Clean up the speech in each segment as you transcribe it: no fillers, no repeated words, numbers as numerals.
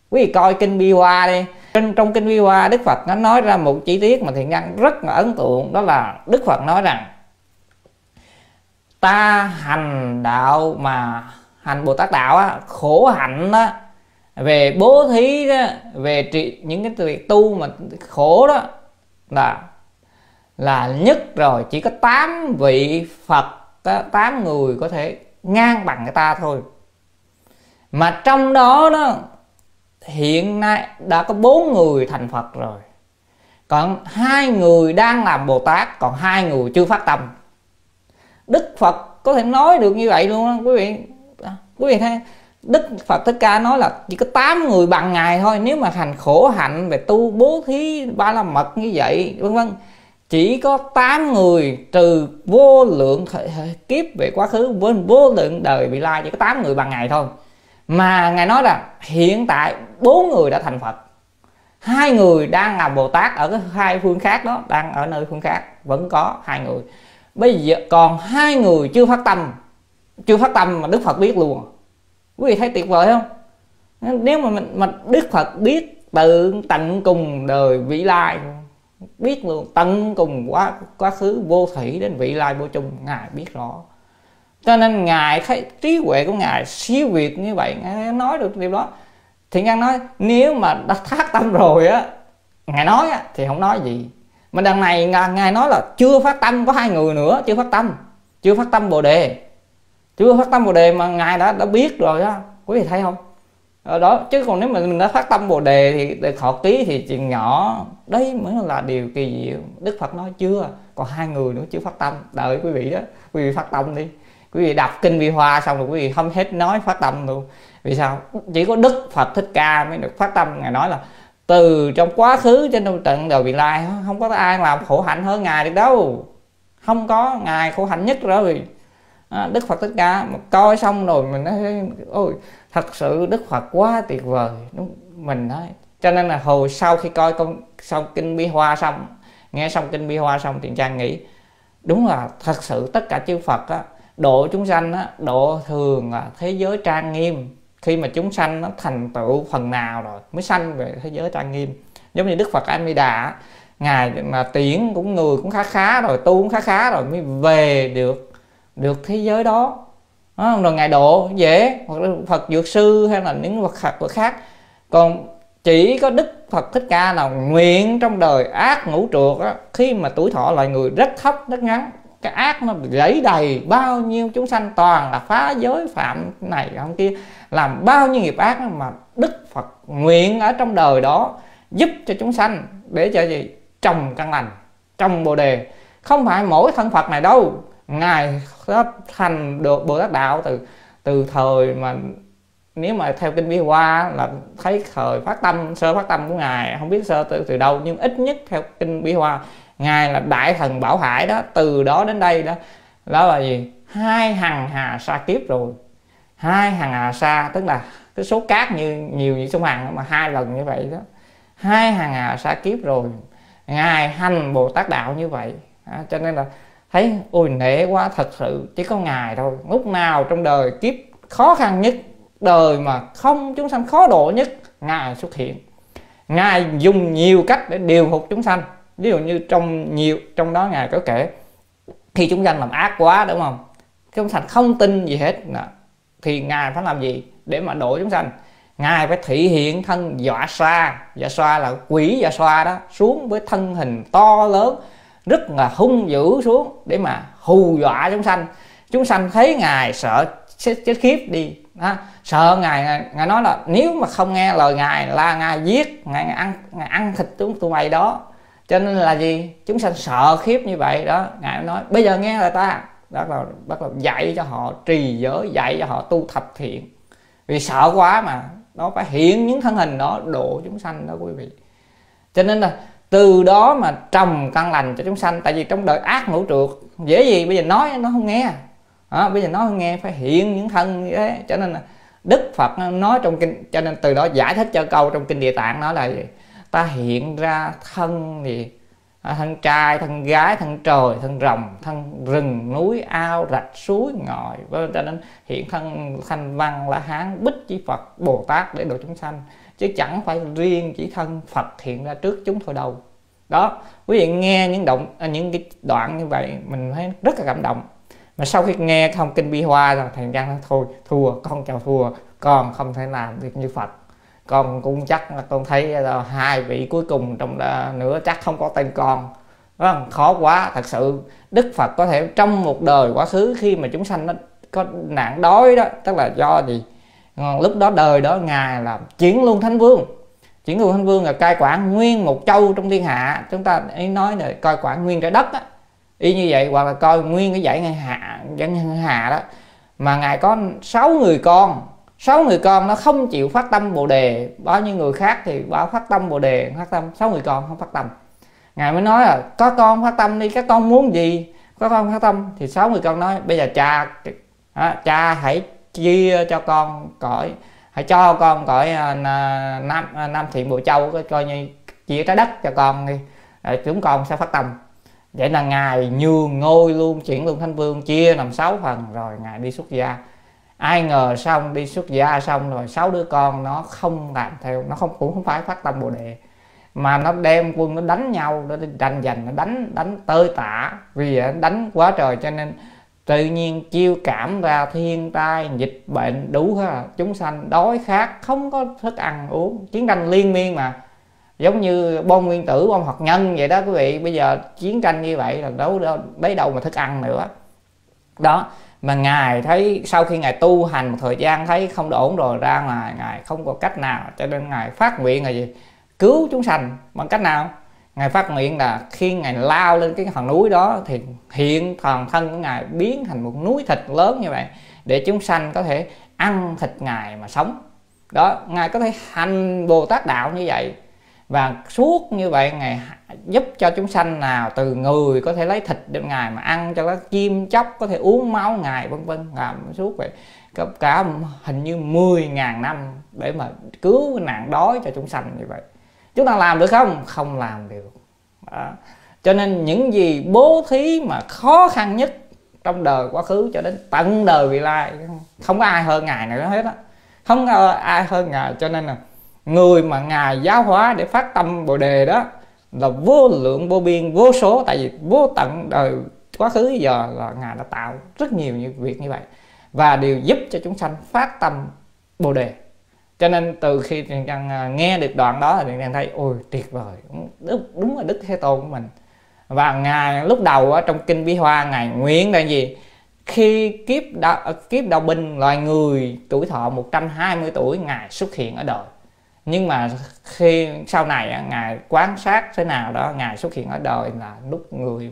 Quý vị coi kinh Bi Hoa đi. Trong kinh Bi Hoa, Đức Phật nó nói ra một chi tiết mà Thiện Nhân rất là ấn tượng. Đó là Đức Phật nói rằng ta hành đạo mà hành Bồ Tát đạo á, khổ hạnh đó, về bố thí đó, về những cái việc tu mà khổ đó là nhất rồi. Chỉ có 8 vị Phật, 8 người có thể ngang bằng cái ta thôi. Mà trong đó hiện nay đã có 4 người thành Phật rồi, còn 2 người đang làm Bồ Tát, còn 2 người chưa phát tâm. Đức Phật có thể nói được như vậy luôn đó, quý vị thấy Đức Phật Thích Ca nói là chỉ có 8 người bằng Ngài thôi. Nếu mà hành khổ hạnh về tu bố thí ba la mật như vậy vân vân, chỉ có 8 người trừ vô lượng kiếp về quá khứ, vô lượng đời vị lai, chỉ có 8 người bằng Ngài thôi. Mà Ngài nói là hiện tại 4 người đã thành Phật, 2 người đang làm Bồ Tát ở cái 2 phương khác đó, đang ở nơi phương khác, vẫn có 2 người. Bây giờ còn 2 người chưa phát tâm mà Đức Phật biết luôn. Quý vị thấy tuyệt vời không? Nếu mà Đức Phật biết tận cùng đời vị lai, biết luôn tận cùng quá khứ vô thủy đến vị lai vô chung, Ngài biết rõ. Cho nên Ngài thấy trí huệ của Ngài siêu việt như vậy, Ngài nói được điều đó. Thiện Nhân nói nếu mà đã phát tâm rồi á, Ngài nói á, thì không nói gì. Mà đằng này Ngài nói là chưa phát tâm, có 2 người nữa chưa phát tâm Bồ Đề. Chưa phát tâm Bồ Đề mà Ngài đã biết rồi đó. Quý vị thấy không? Đó, chứ còn nếu mà mình đã phát tâm Bồ Đề thì thọ ký thì chuyện nhỏ. Đấy mới là điều kỳ diệu. Đức Phật nói chưa, còn 2 người nữa chưa phát tâm. Đợi quý vị đó, quý vị phát tâm đi. Quý vị đọc kinh Vi Hoa xong rồi quý vị không hết nói phát tâm luôn. Vì sao? Chỉ có Đức Phật Thích Ca mới được phát tâm. Ngài nói là từ trong quá khứ trên tận đời vị lai không có ai làm khổ hạnh hơn Ngài được đâu. Không có, Ngài khổ hạnh nhất rồi. Đức Phật Thích Ca mà coi xong rồi mình nói ôi thật sự Đức Phật quá tuyệt vời. Đúng, mình nói. Cho nên là hồi sau khi coi xong kinh Bi Hoa xong, nghe xong kinh Bi Hoa xong, Thiện Trang nghĩ đúng là thật sự tất cả chư Phật á, độ chúng sanh á, độ thường là thế giới trang nghiêm. Khi mà chúng sanh nó thành tựu phần nào rồi mới sanh về thế giới trang nghiêm. Giống như Đức Phật A Di Đà, Ngài mà tiễn cũng người cũng khá rồi, tu cũng khá rồi mới về được thế giới đó. Rồi Ngài độ dễ, hoặc là Phật Dược Sư hay là những Phật khác. Còn chỉ có Đức Phật Thích Ca nào nguyện trong đời ác ngũ trượt á, khi mà tuổi thọ loài người rất thấp rất ngắn, cái ác nó rẫy đầy, bao nhiêu chúng sanh toàn là phá giới phạm này không kia, làm bao nhiêu nghiệp ác mà Đức Phật nguyện ở trong đời đó giúp cho chúng sanh để cho gì? Trồng căn lành, trồng Bồ Đề. Không phải mỗi thân Phật này đâu, Ngài thành được Bồ Tát đạo từ thời mà nếu mà theo kinh Vi Hoa là thấy thời phát tâm, sơ phát tâm của Ngài, không biết sơ từ đâu, nhưng ít nhất theo kinh Vi Hoa Ngài là đại thần Bảo Hải đó. Từ đó đến đây đó là gì? 2 hằng hà sa kiếp rồi. 2 hằng hà sa tức là cái số cát nhiều như sông Hằng mà 2 lần như vậy đó. 2 hằng hà sa kiếp rồi Ngài hành Bồ Tát đạo như vậy. Cho nên là thấy ôi nể quá, thật sự chỉ có Ngài thôi. Lúc nào trong đời kiếp khó khăn nhất, đời mà không chúng sanh khó độ nhất, Ngài xuất hiện. Ngài dùng nhiều cách để điều phục chúng sanh. Ví dụ như trong đó Ngài có kể khi chúng sanh làm ác quá, đúng không? Chúng sanh không tin gì hết thì Ngài phải làm gì để mà độ chúng sanh? Ngài phải thị hiện thân dọa xoa. Dọa xoa là quỷ dọa xoa đó, xuống với thân hình to lớn rất là hung dữ xuống để mà hù dọa chúng sanh. Chúng sanh thấy Ngài sợ chết khiếp đi đó. Sợ Ngài nói là nếu mà không nghe lời Ngài là Ngài giết, Ngài ăn thịt tụi mày đó. Cho nên là gì? Chúng sanh sợ khiếp như vậy đó. Ngài nói bây giờ nghe lời ta, bắt đầu dạy cho họ trì giới, dạy cho họ tu thập thiện. Vì sợ quá mà nó phải hiện những thân hình đó độ chúng sanh đó quý vị. Cho nên là từ đó mà trồng căn lành cho chúng sanh. Tại vì trong đời ác ngũ trượt dễ gì bây giờ nói nó không nghe. Bây giờ nói không nghe phải hiện những thân như thế. Cho nên là Đức Phật nói trong kinh, cho nên từ đó giải thích cho câu trong kinh Địa Tạng nói là gì? Ta hiện ra thân gì thân trai, thân gái, thân trời, thân rồng, thân rừng, núi, ao, rạch, suối, ngòi, cho nên hiện thân Thanh Văn, La Hán, Bích Chi Phật, Bồ Tát để độ chúng sanh, chứ chẳng phải riêng chỉ thân Phật hiện ra trước chúng thôi đâu. Đó, quý vị nghe những cái đoạn như vậy mình thấy rất là cảm động. Mà sau khi nghe không kinh Bi Hoa rồi thầy Giang nói thôi thua, con chào thua, con không thể làm việc như Phật, con cũng chắc là con thấy là hai vị cuối cùng trong nữa chắc không có tên con. Đó, khó quá. Thật sự Đức Phật có thể trong một đời quá khứ khi mà chúng sanh nó có nạn đói đó, tức là do gì? Lúc đó đời đó ngài là Chuyển Luân Thánh Vương. Chuyển Luân Thánh Vương là cai quản nguyên một châu trong thiên hạ, chúng ta ý nói là cai quản nguyên trái đất á, y như vậy, hoặc là coi nguyên cái dãy ngân hà đó. Mà ngài có 6 người con, 6 người con nó không chịu phát tâm Bồ Đề. Bao nhiêu người khác thì bảo phát tâm Bồ Đề, phát tâm, 6 người con không phát tâm. Ngài mới nói là có con phát tâm đi, các con muốn gì có con phát tâm. Thì 6 người con nói bây giờ cha hãy chia cho con cõi, hãy cho con cõi Nam Thiện Bộ Châu, coi như chia trái đất cho con đi, chúng con sẽ phát tâm. Vậy là ngài nhường ngôi luôn, Chuyển Luân Thánh Vương, chia làm 6 phần rồi ngài đi xuất gia. Ai ngờ xong đi xuất gia xong rồi 6 đứa con nó không làm theo, nó cũng không phải phát tâm Bồ Đề, mà nó đem quân nó đánh nhau, nó tranh giành, nó đánh tơi tả, vì đánh quá trời cho nên tự nhiên chiêu cảm ra thiên tai, dịch bệnh đủ hết, chúng sanh đói khát, không có thức ăn uống, chiến tranh liên miên mà. Giống như bom nguyên tử, bom hạt nhân vậy đó quý vị. Bây giờ chiến tranh như vậy là lấy đâu mà thức ăn nữa. Đó, mà ngài thấy sau khi ngài tu hành một thời gian thấy không ổn rồi, ra ngoài ngài không có cách nào, cho nên ngài phát nguyện là gì? Cứu chúng sanh. Bằng cách nào? Ngài phát nguyện là khi ngài lao lên cái hòn núi đó thì hiện toàn thân của ngài biến thành một núi thịt lớn như vậy, để chúng sanh có thể ăn thịt ngài mà sống. Đó, ngài có thể hành Bồ Tát đạo như vậy, và suốt như vậy ngài giúp cho chúng sanh nào từ người có thể lấy thịt để ngài mà ăn, cho các chim chóc có thể uống máu ngài, vân vân, làm suốt vậy cả hình như 10.000 năm để mà cứu cái nạn đói cho chúng sanh như vậy. Chúng ta làm được không? Không làm được. Đó. Cho nên những gì bố thí mà khó khăn nhất trong đời quá khứ cho đến tận đời vị lai, không có ai hơn ngài nữa hết á, không có ai hơn ngài. Cho nên là người mà ngài giáo hóa để phát tâm Bồ Đề đó là vô lượng vô biên vô số, tại vì vô tận đời quá khứ giờ là ngài đã tạo rất nhiều những việc như vậy và đều giúp cho chúng sanh phát tâm Bồ Đề. Cho nên từ khi Thiện Trăng nghe được đoạn đó thì Thiện Trăng thấy ôi tuyệt vời, đúng là Đức Thế Tôn của mình. Và ngài lúc đầu ở trong kinh Bi Hoa ngài nguyện là gì? Khi kiếp đạo binh loài người tuổi thọ 120 tuổi ngài xuất hiện ở đời. Nhưng mà khi sau này ngài quan sát thế nào đó, ngài xuất hiện ở đời là lúc người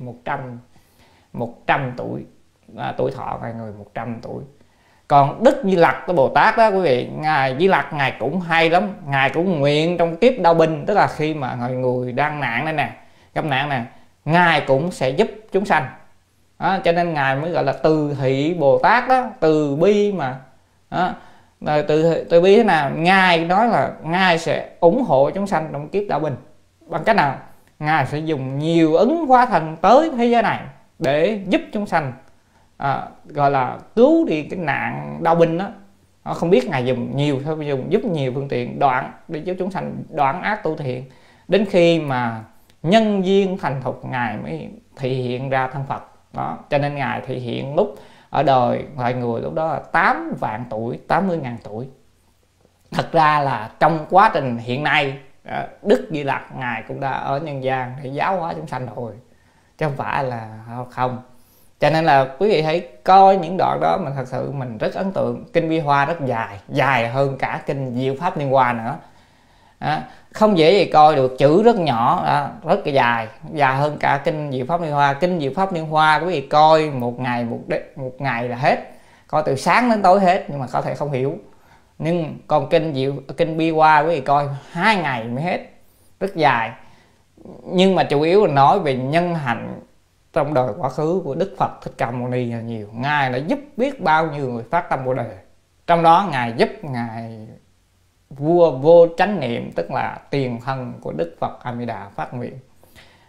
100 tuổi, tuổi thọ ngài người 100 tuổi. Còn Đức Di Lặc cái Bồ Tát đó quý vị, ngài Di Lặc ngài cũng hay lắm, ngài cũng nguyện trong kiếp đau binh, tức là khi mà người đang nạn đây nè, gặp nạn nè, ngài cũng sẽ giúp chúng sanh. Đó, cho nên ngài mới gọi là Từ Hỷ Bồ Tát đó, từ bi mà. Đó, từ bi thế nào? Ngài nói là ngài sẽ ủng hộ chúng sanh trong kiếp đau binh. Bằng cách nào? Ngài sẽ dùng nhiều ứng hóa thần tới thế giới này để giúp chúng sanh, gọi là cứu đi cái nạn đau binh đó. Không biết ngài dùng nhiều thôi, dùng giúp nhiều phương tiện đoạn để giúp chúng sanh đoạn ác tu thiện, đến khi mà nhân duyên thành thục ngài mới thị hiện ra thân Phật. Đó, cho nên ngài thị hiện lúc ở đời loài người lúc đó là 8 vạn tuổi, 80.000 tuổi. Thật ra là trong quá trình hiện nay Đức Di Lặc ngài cũng đã ở nhân gian để giáo hóa chúng sanh rồi, chứ không phải là không. Cho nên là quý vị hãy coi những đoạn đó mà thật sự mình rất ấn tượng. Kinh Bi Hoa rất dài hơn cả kinh Diệu Pháp Liên Hoa nữa. Không dễ gì coi được, chữ rất nhỏ, rất dài hơn cả kinh Diệu Pháp Liên Hoa. Kinh Diệu Pháp Liên Hoa quý vị coi một ngày là hết, coi từ sáng đến tối hết, nhưng mà có thể không hiểu. Nhưng còn kinh Bi Hoa quý vị coi 2 ngày mới hết, rất dài. Nhưng mà chủ yếu là nói về nhân hạnh trong đời quá khứ của Đức Phật Thích Ca Mâu Ni là nhiều. Ngài đã giúp biết bao nhiêu người phát tâm Bồ Đề. Trong đó ngài giúp ngài vua Vô Chánh Niệm, tức là tiền thân của Đức Phật A Di Đà phát nguyện.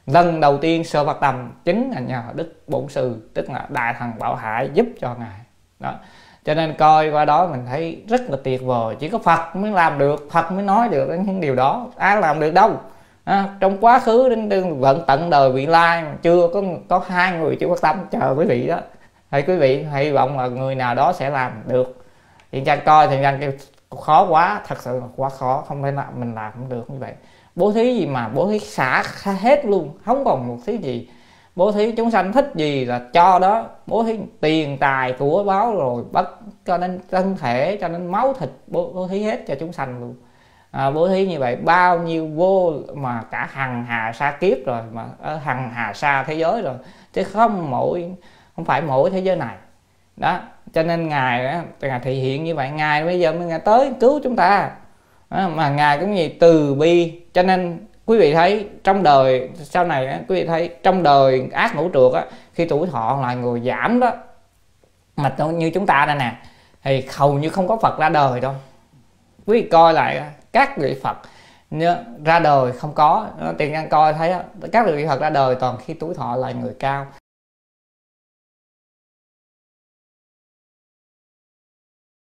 lần đầu tiên sơ Phật tâm chính là nhờ Đức Bổn Sư, tức là Đại Thần Bảo Hải giúp cho ngài đó. Cho nên coi qua đó mình thấy rất là tuyệt vời, chỉ có Phật mới làm được, Phật mới nói được những điều đó, ai làm được đâu. Trong quá khứ đến vận tận đời vị lai mà chưa có 2 người chịu phát tâm, chờ quý vị đó. Thì quý vị hy vọng là người nào đó sẽ làm được. Thiện Nhân coi Thiện Nhân kêu khó quá, thật sự là quá khó, không thể nào mình làm không được như vậy. Bố thí gì mà bố thí xả hết luôn, không còn một thứ gì. Bố thí chúng sanh thích gì là cho đó, bố thí tiền tài của báo rồi bất cho nên thân thể, cho nên máu thịt, bố thí hết cho chúng sanh luôn. Bố thí như vậy bao nhiêu vô mà cả hằng hà sa kiếp rồi, mà ở hằng hà sa thế giới rồi, chứ không phải mỗi thế giới này đó. Cho nên ngài thị hiện như vậy, ngài bây giờ ngài tới cứu chúng ta đó, mà ngài cũng gì từ bi. Cho nên quý vị thấy trong đời sau này quý vị thấy trong đời ác ngũ trượt khi tuổi thọ là người giảm đó, mà như chúng ta đây nè thì hầu như không có Phật ra đời đâu. Quý vị coi lại các vị Phật ra đời không có. Tiền Nhân coi thấy các vị Phật ra đời toàn khi tuổi thọ là người cao.